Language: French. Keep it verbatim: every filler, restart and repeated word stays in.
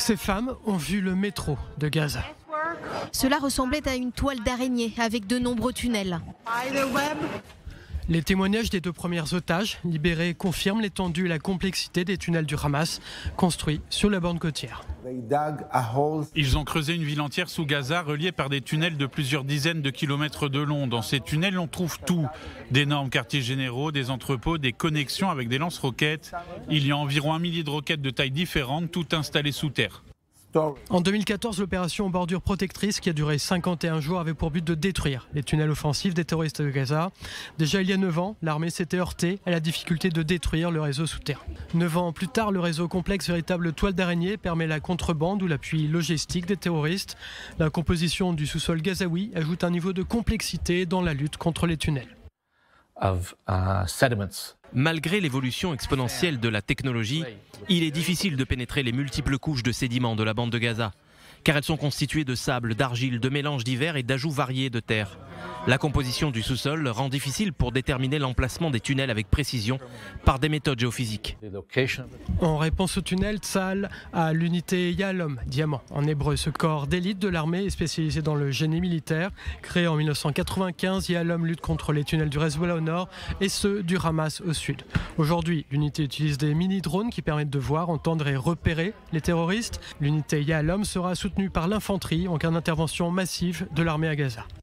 Ces femmes ont vu le métro de Gaza. Cela ressemblait à une toile d'araignée avec de nombreux tunnels. Les témoignages des deux premiers otages libérés confirment l'étendue et la complexité des tunnels du Hamas construits sur la borne côtière. Ils ont creusé une ville entière sous Gaza, reliée par des tunnels de plusieurs dizaines de kilomètres de long. Dans ces tunnels, on trouve tout. D'énormes quartiers généraux, des entrepôts, des connexions avec des lance-roquettes. Il y a environ un millier de roquettes de tailles différentes, toutes installées sous terre. En deux mille quatorze, l'opération Bordure Protectrice, qui a duré cinquante et un jours, avait pour but de détruire les tunnels offensifs des terroristes de Gaza. Déjà il y a neuf ans, l'armée s'était heurtée à la difficulté de détruire le réseau souterrain. neuf ans plus tard, le réseau complexe, véritable toile d'araignée, permet la contrebande ou l'appui logistique des terroristes. La composition du sous-sol gazaoui ajoute un niveau de complexité dans la lutte contre les tunnels. Of, uh, sediments. Malgré l'évolution exponentielle de la technologie, il est difficile de pénétrer les multiples couches de sédiments de la bande de Gaza, car elles sont constituées de sable, d'argile, de mélanges divers et d'ajouts variés de terre. La composition du sous-sol rend difficile pour déterminer l'emplacement des tunnels avec précision par des méthodes géophysiques. En réponse au tunnel, Tzahal a l'unité Yahalom, diamant en hébreu. Ce corps d'élite de l'armée est spécialisé dans le génie militaire. Créé en mille neuf cent quatre-vingt-quinze, Yahalom lutte contre les tunnels du Hezbollah au nord et ceux du Hamas au sud. Aujourd'hui, l'unité utilise des mini-drones qui permettent de voir, entendre et repérer les terroristes. L'unité Yahalom sera soutenue par l'infanterie en cas d'intervention massive de l'armée à Gaza.